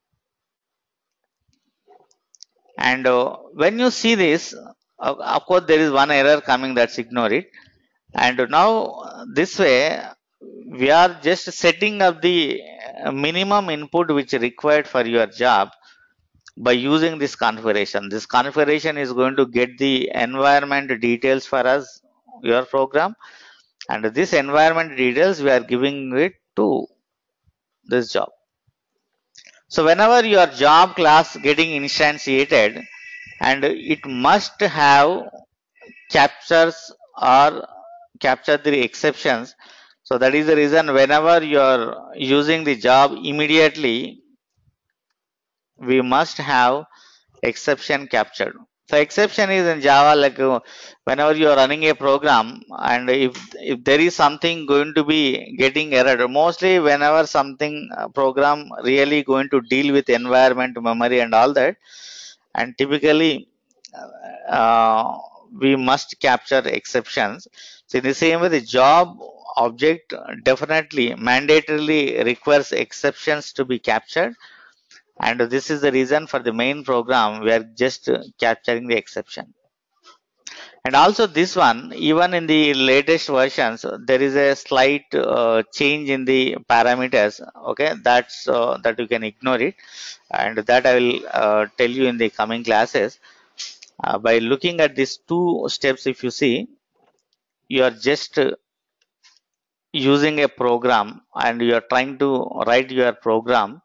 And uh, when you see this, uh, of course there is one error coming, that's ignore it. And now this way we are just setting up the minimum input which is required for your job by using this configuration. This configuration is going to get the environment details for us, your program, and this environment details we are giving it to this job. So whenever your job class getting instantiated, and it must have captures or capture the exceptions. So that is the reason whenever you are using the job, immediately we must have exception captured. So exception is in Java, like uh, whenever you are running a program, and if if there is something going to be getting error, mostly whenever something uh, program really going to deal with environment, memory, and all that, and typically uh, we must capture exceptions. So in the same way, the job object definitely mandatorily requires exceptions to be captured, and this is the reason for the main program we are just uh, capturing the exception. And also this one, even in the latest versions, there is a slight uh, change in the parameters. Okay, that's uh, that you can ignore it, and that I will uh, tell you in the coming classes. Uh, by looking at these two steps, if you see, you are just uh, using a program and you are trying to write your program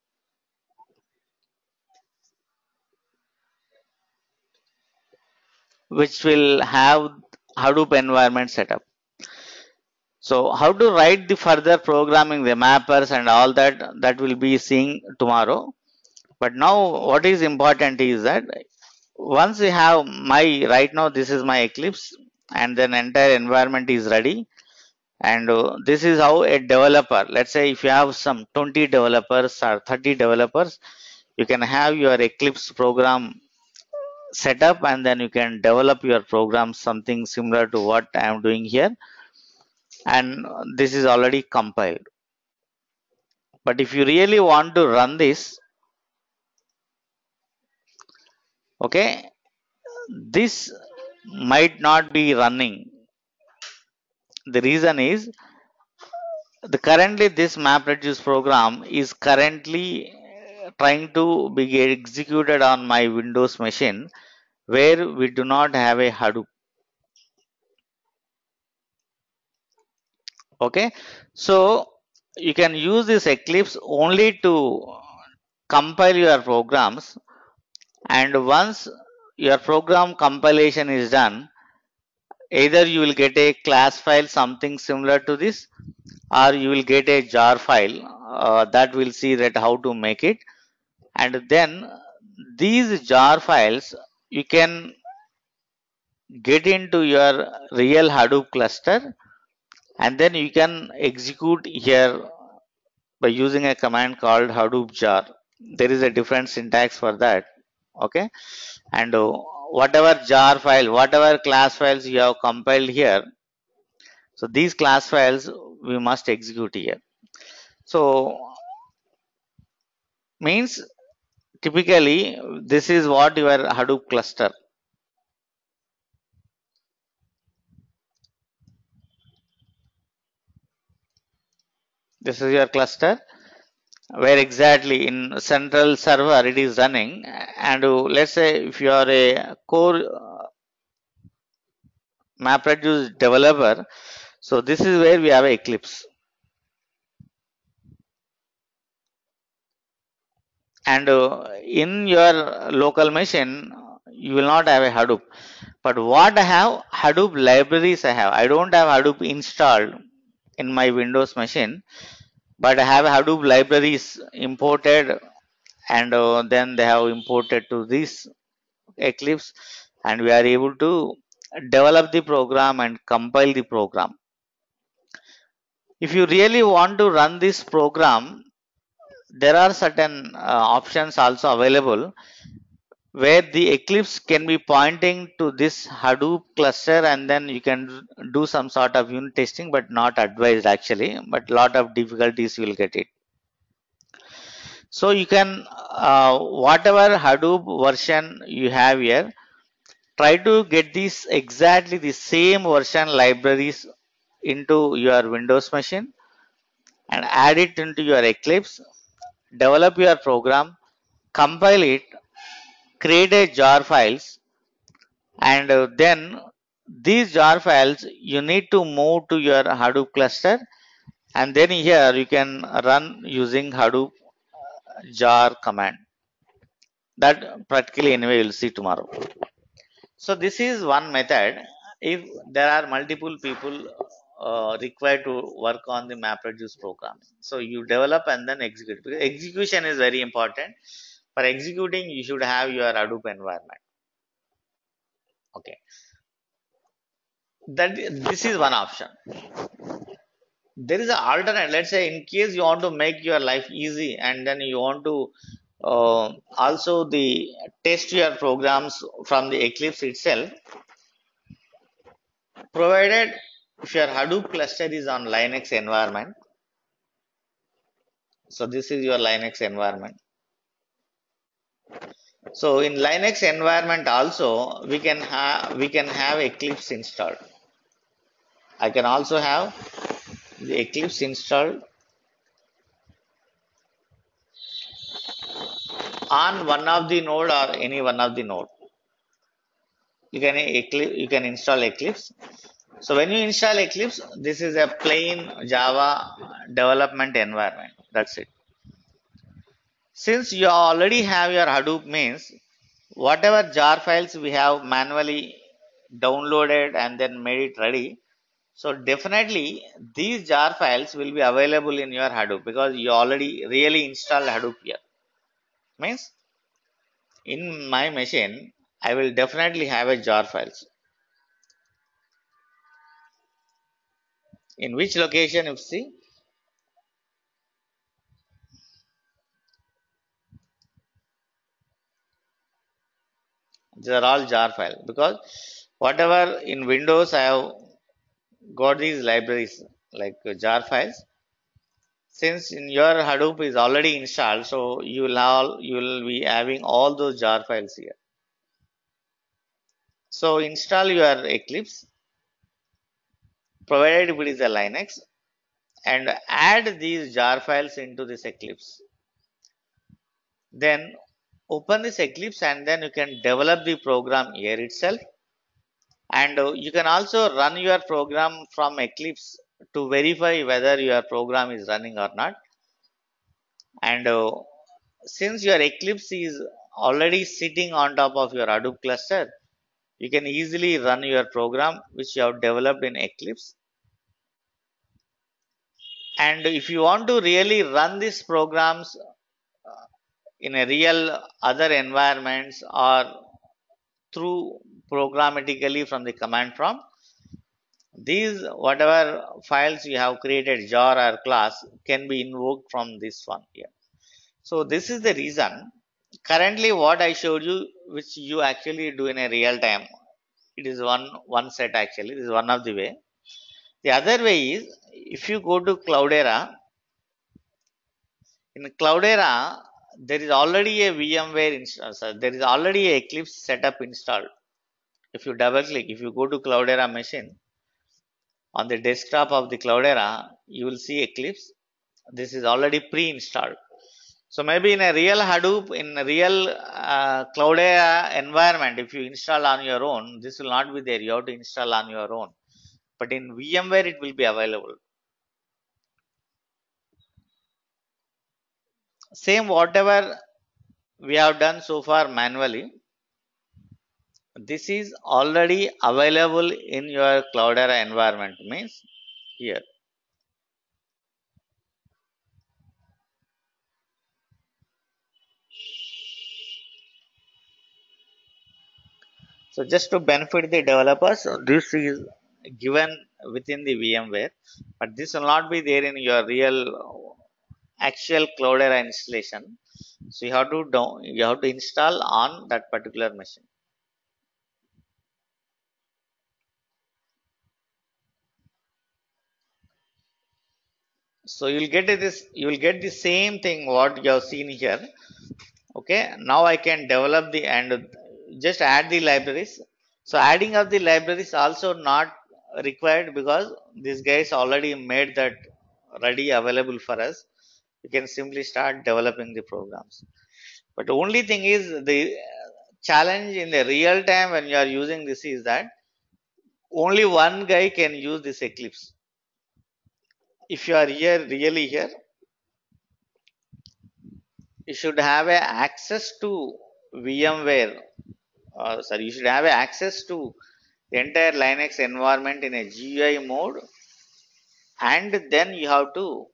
which will have Hadoop environment setup. So how to write the further programming, the mappers and all that, that will be seeing tomorrow. But now what is important is that once we have my, right now this is my Eclipse, and then entire environment is ready. And uh, this is how a developer, let's say if you have some twenty developers or thirty developers, you can have your Eclipse program set up, and then you can develop your program something similar to what I am doing here. And this is already compiled. But if you really want to run this, okay, this might not be running. The reason is the currently this MapReduce program is currently trying to be executed on my Windows machine where we do not have a Hadoop. Okay, so you can use this Eclipse only to compile your programs, and once your program compilation is done, either you will get a class file something similar to this, or you will get a jar file uh, that will see that how to make it. And then these jar files you can get into your real Hadoop cluster, and then you can execute here by using a command called Hadoop jar. There is a different syntax for that. Okay, and uh, whatever jar file, whatever class files you have compiled here, so these class files we must execute here. So means typically this is what your Hadoop cluster. This is your cluster where exactly in central server it is running. And uh, let's say if you are a core uh, MapReduce developer, so this is where we have Eclipse. And uh, in your local machine, you will not have a Hadoop. But what I have, Hadoop libraries I have. I don't have Hadoop installed in my Windows machine, but I have Hadoop libraries imported, and uh, then they have imported to this Eclipse, and we are able to develop the program and compile the program. If you really want to run this program, there are certain uh, options also available where the Eclipse can be pointing to this Hadoop cluster, and then you can do some sort of unit testing, but not advised actually, but lot of difficulties you will get it. So you can uh, whatever Hadoop version you have here, try to get these exactly the same version libraries into your Windows machine and add it into your Eclipse, develop your program, compile it, create a jar files, and uh, then these jar files you need to move to your Hadoop cluster, and then here you can run using Hadoop jar command. That practically anyway you'll see tomorrow. So this is one method. If there are multiple people uh, required to work on the MapReduce programming, so you develop and then execute. Because execution is very important. For executing, you should have your Hadoop environment. Okay, that this is one option. There is an alternate. Let's say in case you want to make your life easy, and then you want to uh, also the test your programs from the Eclipse itself, provided if your Hadoop cluster is on Linux environment. So this is your Linux environment. So in Linux environment also we can have we can have Eclipse installed. I can also have the Eclipse installed on one of the node or any one of the node. You can Eclipse, you can install Eclipse. So when you install Eclipse, this is a plain Java development environment. That's it. Since you already have your Hadoop means, whatever jar files we have manually downloaded and then made it ready, so definitely these jar files will be available in your Hadoop because you already really installed Hadoop here. Means in my machine, I will definitely have a jar files. In which location you see? These are all jar file because whatever in Windows I have got these libraries like uh, jar files. Since in your Hadoop is already installed, so you will all you will be having all those jar files here. So install your Eclipse, provided if it is a Linux, and add these jar files into this Eclipse. Then open this Eclipse and then you can develop the program here itself. And uh, you can also run your program from Eclipse to verify whether your program is running or not. And uh, since your Eclipse is already sitting on top of your Hadoop cluster, you can easily run your program which you have developed in Eclipse. And if you want to really run these programs in a real other environments or through programmatically from the command prompt, these whatever files you have created jar or class can be invoked from this one here. So this is the reason currently what I showed you, which you actually do in a real time, it is one one set. Actually, this is one of the way. The other way is, if you go to Cloudera, in Cloudera there is already a VMware installed, so there is already a Eclipse setup installed. If you double click, if you go to Cloudera machine, on the desktop of the Cloudera, you will see Eclipse. This is already pre-installed. So maybe in a real Hadoop, in a real uh, Cloudera environment, if you install on your own, this will not be there. You have to install on your own. But in VMware, it will be available. Same whatever we have done so far manually, this is already available in your Cloudera environment. Means here. So just to benefit the developers, this is given within the VMware, but this will not be there in your real actual Cloudera installation. So you have to do, you have to install on that particular machine. So you'll get this, you will get the same thing what you have seen here. Okay, now I can develop the and just add the libraries. So adding of the libraries also not required because these guys already made that ready available for us. You can simply start developing the programs. But the only thing is the challenge in the real time when you are using this is that only one guy can use this Eclipse. If you are here, really here, you should have a access to VMware. Uh, sorry, you should have a access to the entire Linux environment in a G U I mode, and then you have to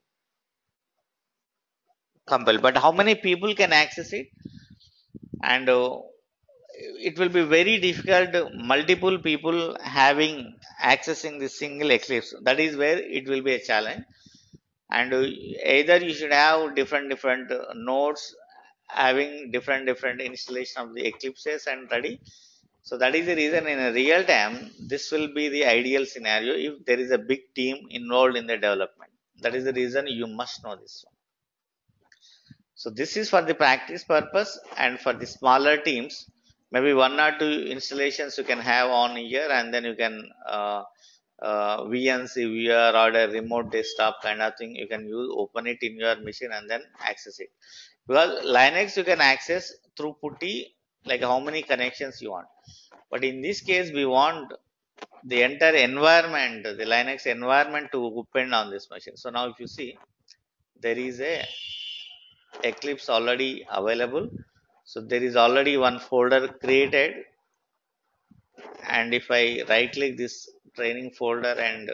compile. But how many people can access it? And uh, it will be very difficult, multiple people having accessing this single Eclipse. That is where it will be a challenge. And uh, either you should have different different uh, nodes having different different installation of the Eclipses and ready. So that is the reason in a real time this will be the ideal scenario if there is a big team involved in the development. That is the reason you must know this one. So this is for the practice purpose, and for the smaller teams, maybe one or two installations you can have on here, and then you can uh, uh, V N C, V R, or a remote desktop kind of thing. You can use, open it in your machine and then access it. Because Linux you can access through putty, like how many connections you want. But in this case, we want the entire environment, the Linux environment to open on this machine. So now if you see, there is a Eclipse already available. So there is already one folder created, and if I right click this training folder and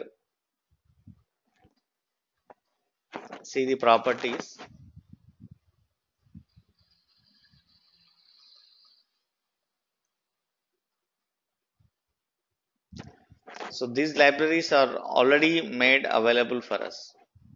see the properties, so these libraries are already made available for us.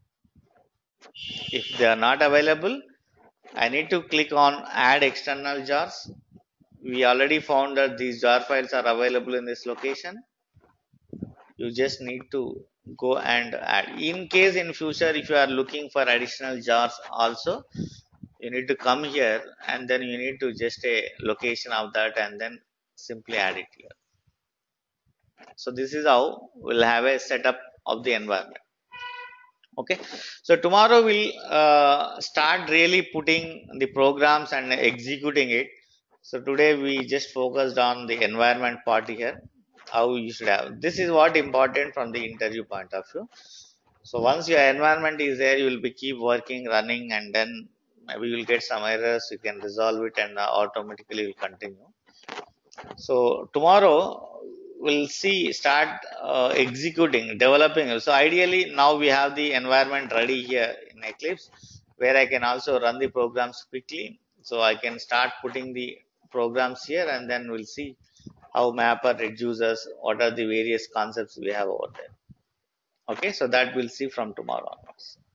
If they are not available, I need to click on add external jars. We already found that these jar files are available in this location. You just need to go and add. In case in future if you are looking for additional jars also, you need to come here and then you need to just a location of that and then simply add it here. So this is how we'll have a setup of the environment. Okay, so tomorrow we'll uh, start really putting the programs and executing it. So today we just focused on the environment part here, how you should have. This is what important from the interview point of view. So once your environment is there, you will be keep working, running, and then maybe you will get some errors, you can resolve it and uh, automatically will continue. So tomorrow we'll see start uh, executing, developing. So ideally now we have the environment ready here in Eclipse where I can also run the programs quickly. So I can start putting the programs here and then we'll see how mapper reduces, what are the various concepts we have over there. Okay, so that we'll see from tomorrow onwards.